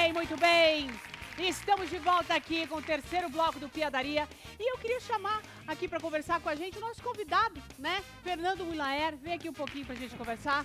bem, muito bem. Estamos de volta aqui com o terceiro bloco do Piadaria. E eu queria chamar aqui para conversar com a gente o nosso convidado, né? Fernando Mulaer. Vem aqui um pouquinho pra gente conversar.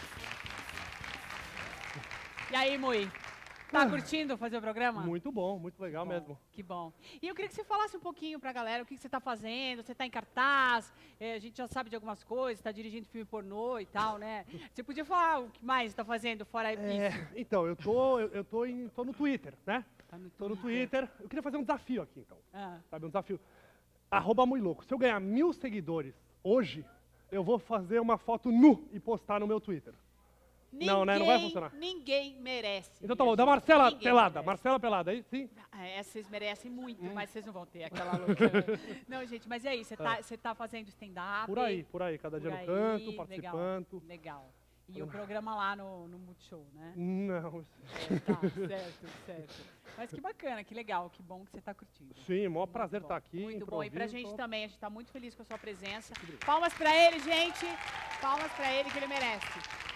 E aí, Mui? Tá curtindo fazer o programa? Muito bom, muito legal mesmo. Que bom. E eu queria que você falasse um pouquinho pra galera o que você tá fazendo. Você tá em cartaz, a gente já sabe de algumas coisas, tá dirigindo filme pornô e tal, né? Você podia falar o que mais tá fazendo fora isso? Então, eu tô no Twitter, né? Tá no Tô no Twitter. Eu queria fazer um desafio aqui, então. Sabe, um desafio. @muilouco. Se eu ganhar 1000 seguidores hoje, eu vou fazer uma foto nu e postar no meu Twitter. Não, né? Não vai funcionar. Ninguém merece. Então tá bom, da Marcela Ninguém Pelada. merece. Marcela Pelada, aí sim? Essa vocês merecem muito, mas vocês não vão ter aquela louca. Não, gente, mas e aí? Você tá fazendo stand-up? Por aí. Cada dia no canto, participando. Legal. E o programa lá no Multishow, né? Não. Tá, certo. Mas que bacana, que legal, que bom que você tá curtindo. Sim, maior prazer estar aqui. Muito bom. E pra gente também, a gente tá muito feliz com a sua presença. Palmas pra ele, gente. Palmas pra ele, que ele merece.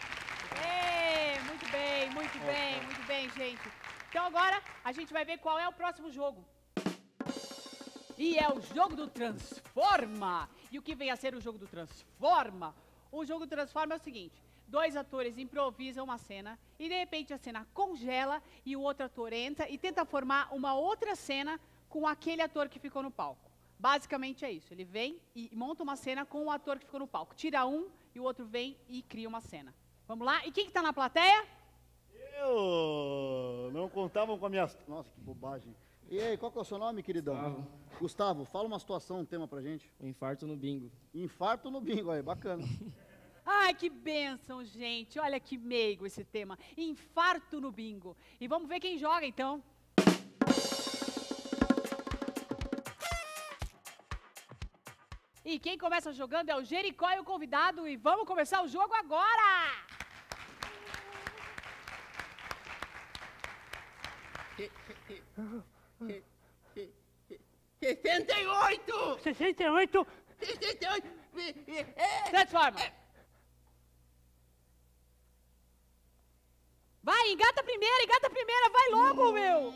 Muito bem, gente. Então agora a gente vai ver qual é o próximo jogo. E é o jogo do Transforma. E o que vem a ser o jogo do Transforma? O jogo do Transforma é o seguinte: 2 atores improvisam uma cena e de repente a cena congela e o outro ator entra e tenta formar uma outra cena com aquele ator que ficou no palco. Basicamente é isso. Ele vem e monta uma cena com o ator que ficou no palco. Tira um e o outro vem e cria uma cena. Vamos lá? E quem que tá na plateia? Eu não contavam com a minha... Nossa, que bobagem. E aí, qual que é o seu nome, queridão? Gustavo, fala uma situação, um tema pra gente. Um infarto no bingo. Infarto no bingo, aí, bacana. Ai, que bênção, gente. Olha que meigo esse tema. Infarto no bingo. E vamos ver quem joga, então. E quem começa jogando é o Jericó e o convidado. E vamos começar o jogo agora! 68! 68! Transforma! Vai, engata primeira, vai logo, meu!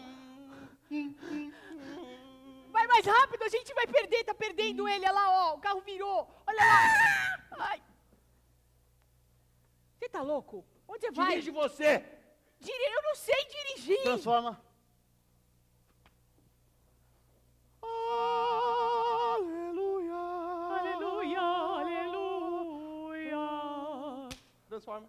Vai mais rápido, a gente vai perder, tá perdendo ele, olha lá, ó, o carro virou, olha lá! Ai. Você tá louco? Onde você vai? Dirige você! Eu não sei dirigir! Transforma. Aleluia! Transforma.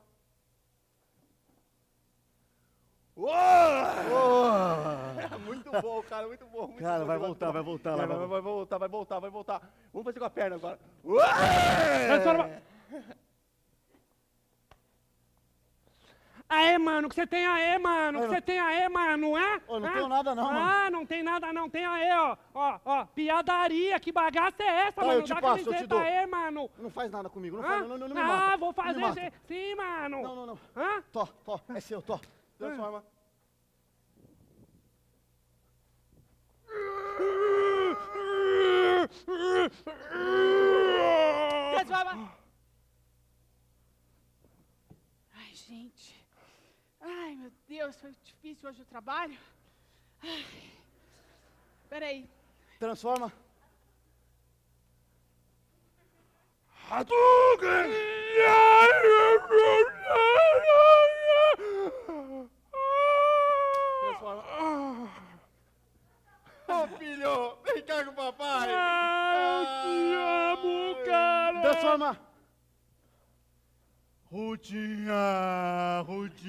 Muito bom, cara, muito bom. Cara, vai voltar. Vai voltar. Vamos fazer com a perna agora. Transforma. Aê, mano, que você tem aê, mano, que você tem aê, mano, é? Ô, não tenho nada não, mano. Ah, não tem nada não, tem aê, ó, piadaria, que bagaça é essa, mano? Eu te passo, eu te dou. Aê, mano. Não faz nada comigo, não me mata. Ah, vou Não me mata. fazer sim, mano. Não. Hã? Tó, é seu, tó. Transforma. Transforma! Ai, gente. Ai, meu Deus, foi difícil hoje o trabalho. Ai. Peraí. Transforma. Hadouken! Transforma. Ô, filho, vem cá com o papai. Eu te amo, cara. Transforma. Rutinha.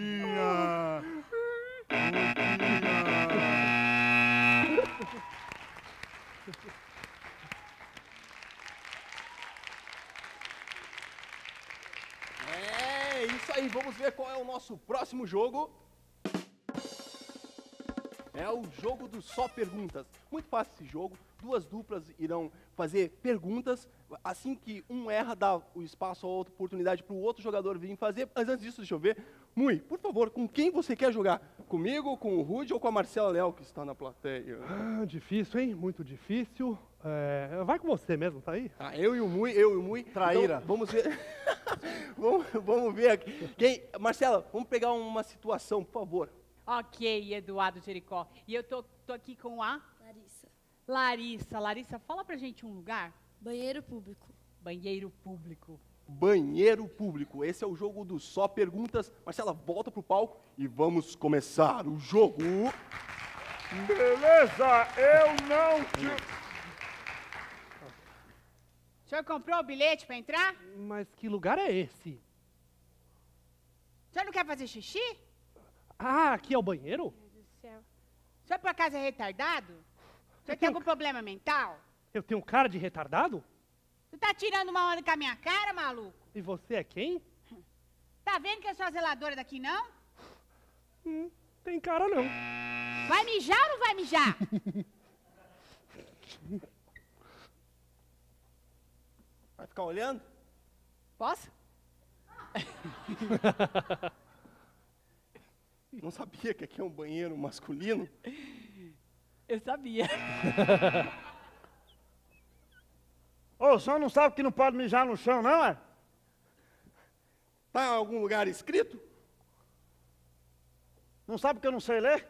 É isso aí, vamos ver qual é o nosso próximo jogo. É o jogo do Só Perguntas. Muito fácil esse jogo. 2 duplas irão fazer perguntas. Assim que um erra, dá o espaço ou outra oportunidade para o outro jogador vir fazer. Mas antes disso, deixa eu ver. Mui, por favor, com quem você quer jogar? Comigo, com o Rude ou com a Marcela Léo, que está na plateia? Ah, difícil, hein? Muito difícil. Vai com você mesmo, tá aí? Ah, eu e o Mui. Traíra. Então, vamos ver. vamos ver aqui. Marcela, vamos pegar uma situação, por favor. Ok, Eduardo Jericó. E eu tô aqui com a Larissa. Larissa. Larissa, fala pra gente um lugar. Banheiro público. Banheiro público. Banheiro público. Esse é o jogo do Só Perguntas. Marcela, volta pro palco e vamos começar o jogo. Beleza, eu não te... O senhor comprou o bilhete pra entrar? Mas que lugar é esse? O senhor não quer fazer xixi? Ah, aqui é o banheiro? Meu Deus do céu. O senhor por acaso é retardado? O senhor tem algum problema mental? Eu tenho cara de retardado? Você tá tirando uma onda com a minha cara, maluco? E você é quem? Tá vendo que eu sou a zeladora daqui, não? Tem cara não. Vai mijar ou não vai mijar? Vai ficar olhando? Posso? Não sabia que aqui é um banheiro masculino? Eu sabia. Ô, o senhor não sabe que não pode mijar no chão, não, é? Tá em algum lugar escrito? Não sabe que eu não sei ler?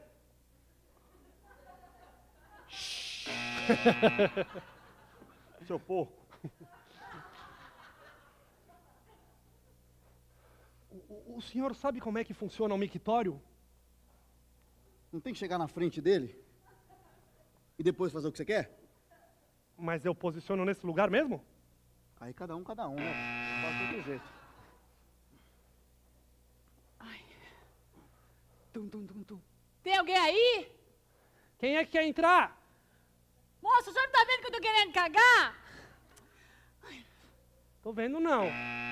Seu porco. O senhor sabe como é que funciona o mictório? Não tem que chegar na frente dele e depois fazer o que você quer? Mas eu posiciono nesse lugar mesmo? Aí cada um, né? Faz de outro jeito. Tum, tum, tum, tum. Tem alguém aí? Quem é que quer entrar? Moço, o senhor não tá vendo que eu tô querendo cagar? Tô vendo não.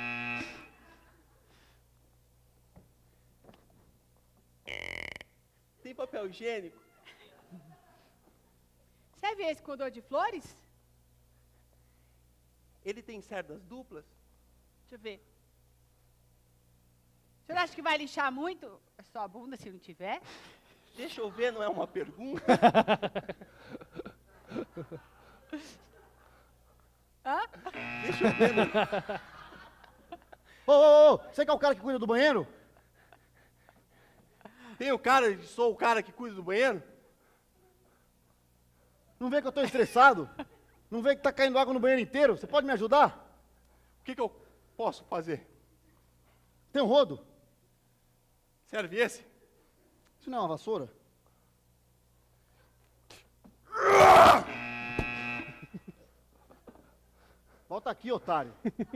Tem papel higiênico? Serve esse com odor de flores? Ele tem cerdas duplas? Deixa eu ver. O senhor acha que vai lixar muito a sua bunda se não tiver? Deixa eu ver, não é uma pergunta? Hã? Deixa eu ver. Ô, você que é o cara que cuida do banheiro? Sou o cara que cuida do banheiro? Não vê que eu tô estressado? Não vê que tá caindo água no banheiro inteiro? Você pode me ajudar? O que eu posso fazer? Tem um rodo? Serve esse? Isso não é uma vassoura? Volta aqui, otário.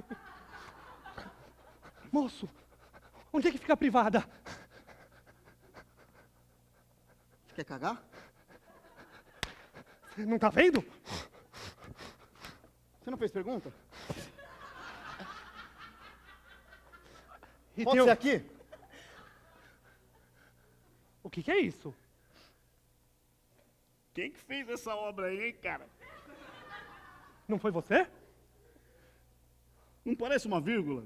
Moço, onde é que fica a privada? Você quer cagar? Você não tá vendo? Você não fez pergunta? E Pode tem ser aqui? O que é isso? Quem que fez essa obra aí, hein, cara? Não foi você? Não parece uma vírgula?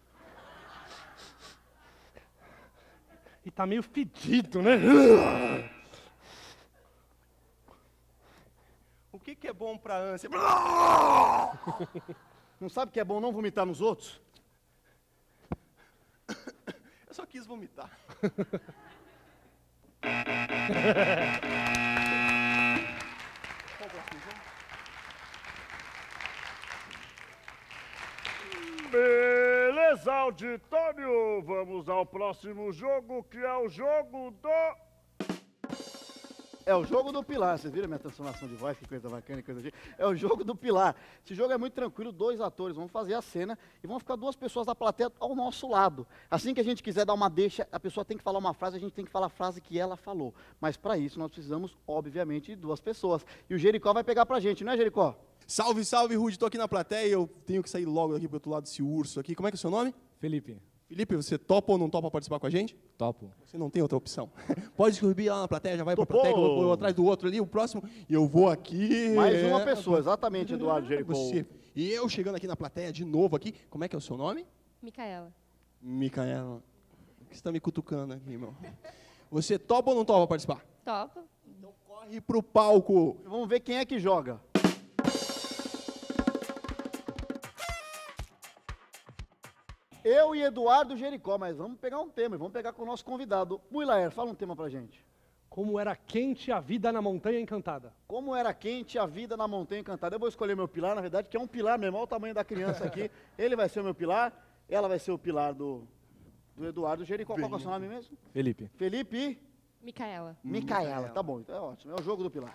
E tá meio fedido, né? O que é bom pra ânsia? Não sabe que é bom não vomitar nos outros? Eu só quis vomitar. Beleza, auditório! Vamos ao próximo jogo, que é o jogo do... É o jogo do Pilar. Vocês viram a minha transformação de voz? Que coisa bacana, que coisa de... É o jogo do Pilar. Esse jogo é muito tranquilo, 2 atores vão fazer a cena e vão ficar 2 pessoas da plateia ao nosso lado. Assim que a gente quiser dar uma deixa, a pessoa tem que falar uma frase, a gente tem que falar a frase que ela falou. Mas para isso nós precisamos, obviamente, de 2 pessoas. E o Jericó vai pegar pra gente, não é, Jericó? Salve, salve, Rude. Tô aqui na plateia e eu tenho que sair logo daqui pro outro lado desse urso aqui. Como é que é o seu nome? Felipe, Felipe, você topa ou não topa participar com a gente? topo. Você não tem outra opção. Pode subir lá na plateia, já vai pra Topou. plateia, que eu vou atrás do outro ali, o próximo, e eu vou aqui. Mais uma pessoa, exatamente, Eduardo Jericó. Você. E eu chegando aqui na plateia de novo aqui. Como é que é o seu nome? Micaela. Micaela. Por que você tá me cutucando aqui, irmão? Você topa ou não topa participar? Topo. Então corre pro palco. Vamos ver quem é que joga. Eu e Eduardo Jericó, mas vamos pegar um tema, e vamos pegar com o nosso convidado. Muilaer, fala um tema pra gente. Como era quente a vida na Montanha Encantada. Como era quente a vida na Montanha Encantada. Eu vou escolher meu pilar, na verdade, que é um pilar mesmo, olha o tamanho da criança aqui. Ele vai ser o meu pilar, ela vai ser o pilar do Eduardo Jericó. Qual que é o seu nome mesmo? Felipe. Felipe e... Micaela. Micaela. Tá bom, então é ótimo, é o jogo do pilar.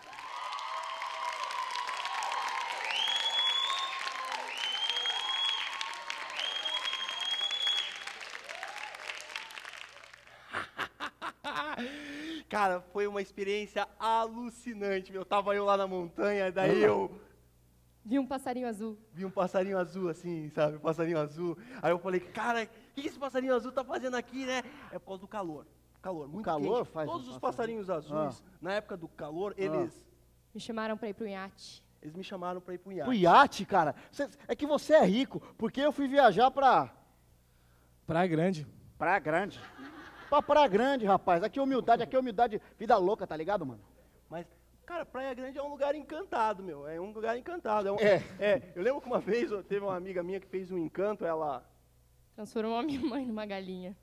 Cara, foi uma experiência alucinante, meu. Tava eu lá na montanha, daí eu Vi um passarinho azul. vi um passarinho azul, assim, sabe? Um passarinho azul. Aí eu falei, cara, o que esse passarinho azul tá fazendo aqui, né? É por causa do calor. Calor, muito calor quente. faz Todos o os passarinho. passarinhos azuis, na época do calor, eles Me chamaram pra ir pro iate. me chamaram pra ir pro O iate. iate, cara, é que você é rico, porque eu fui viajar pra Praia Grande. Praia Grande. Pra Praia Grande, rapaz. Aqui é humildade, vida louca, tá ligado, mano? Mas, cara, Praia Grande é um lugar encantado, meu. É um lugar encantado. É. Eu lembro que uma vez teve uma amiga minha que fez um encanto, ela... Transformou a minha mãe numa galinha.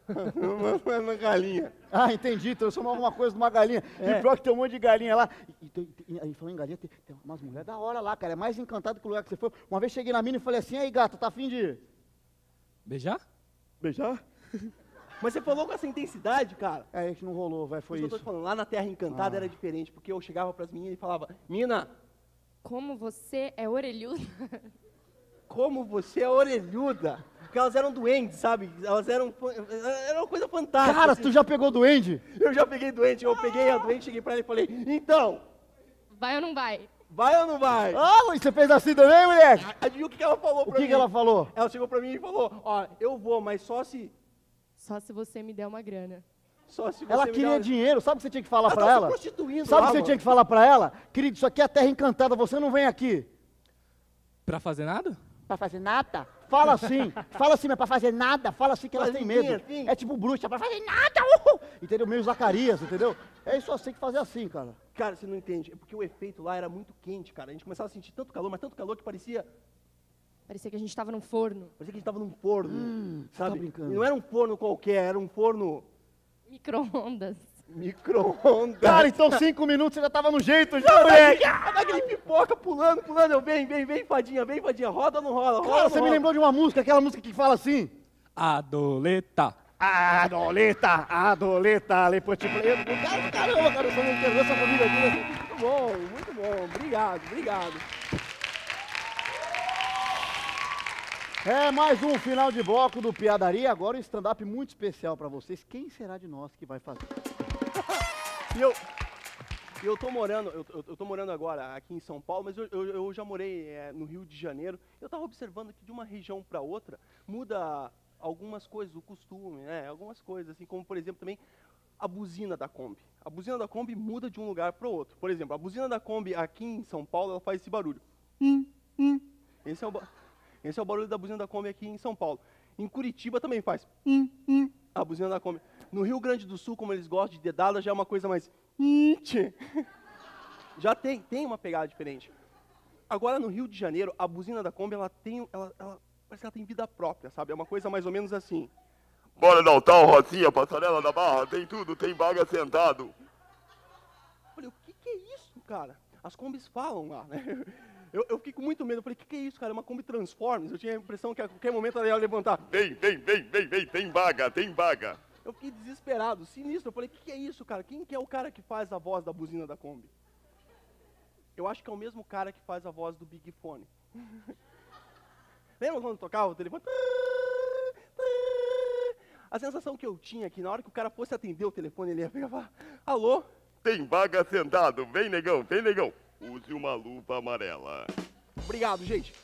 uma galinha. Ah, entendi, transformou alguma coisa numa galinha. E pior que tem um monte de galinha lá. E aí, falando em galinha, tem umas mulheres da hora lá, cara. É mais encantado que o lugar que você foi. Uma vez cheguei na mina e falei assim, aí gata, tá afim de Beijar? beijar? Mas você falou com essa intensidade, cara. É, a gente não rolou, vai, foi Isso que eu tô isso. te falando, lá na Terra Encantada era diferente, porque eu chegava pras meninas e falava, mina, Como você é orelhuda. como você é orelhuda. Porque elas eram doentes, sabe? Elas eram uma coisa fantástica. Cara, assim. tu já pegou duende? Eu já peguei doente, eu peguei a doente, cheguei pra ela e falei, então, Vai ou não vai? vai ou não vai? Ah, você fez assim também, moleque? Adivinha o que ela falou O pra mim? que ela falou? Ela chegou pra mim e falou, ó, eu vou, mas só se Só se você me der uma grana. você Ela me queria der... dinheiro, sabe o que você tinha que falar Ela pra tava se ela? prostituindo Sabe o lá, que você mano. tinha que falar pra ela? Querido, isso aqui é a Terra Encantada, você não vem aqui. Pra fazer nada? Pra fazer nada? Fala assim, mas pra fazer nada, fala assim que elas têm medo. Assim. É tipo bruxa, pra fazer nada, entendeu? Meio Zacarias, entendeu? É isso assim que fazer assim, cara. Cara, você não entende, é porque o efeito lá era muito quente, cara. A gente começava a sentir tanto calor, mas tanto calor que parecia Parecia que a gente tava num forno. que a gente tava num forno, tá sabe? brincando. E não era um forno qualquer, era um forno Micro-ondas. micro-ondas. Cara, então 5 minutos você já tava no jeito, já, Não, moleque. aquele pipoca pulando, eu vem, fadinha, roda ou não rola, roda Cara, ou você não me rola? lembrou de uma música, aquela música que fala assim... Adoleta. Adoleta, lepoti... Caramba, cara, eu só não quero essa família aqui. Muito bom, obrigado. É mais um final de bloco do Piadaria. Agora um stand-up muito especial pra vocês. Quem será de nós que vai fazer? E eu tô morando agora aqui em São Paulo, mas eu já morei no Rio de Janeiro. Eu tava observando que de uma região para outra muda algumas coisas, o costume, né? Algumas coisas, assim como, por exemplo, também a buzina da Kombi. A buzina da Kombi muda de um lugar para o outro. Por exemplo, a buzina da Kombi aqui em São Paulo, ela faz esse barulho. Esse é o barulho da buzina da Kombi aqui em São Paulo. Em Curitiba também faz a buzina da Kombi. No Rio Grande do Sul, como eles gostam de dedada, já é uma coisa mais... Já tem uma pegada diferente. Agora, no Rio de Janeiro, a buzina da Kombi, ela parece que ela tem vida própria, sabe? É uma coisa mais ou menos assim. Bora dar um tal, Rocinha, passarela da Barra, tem tudo, tem vaga sentado. Falei, o que é isso, cara? As Kombis falam lá, né? Eu fiquei com muito medo. Eu falei, o que é isso, cara? É uma Kombi Transformers. Eu tinha a impressão que a qualquer momento ela ia levantar. Vem, tem vaga. Eu fiquei desesperado, sinistro. Eu falei, o que é isso, cara? Quem que é o cara que faz a voz da buzina da Kombi? Eu acho que é o mesmo cara que faz a voz do Big Fone. Lembra quando tocava o telefone? A sensação que eu tinha que na hora que o cara fosse atender o telefone, ele ia pegar e falar, alô? Tem vaga sentado, vem negão. Use uma luva amarela. Obrigado, gente.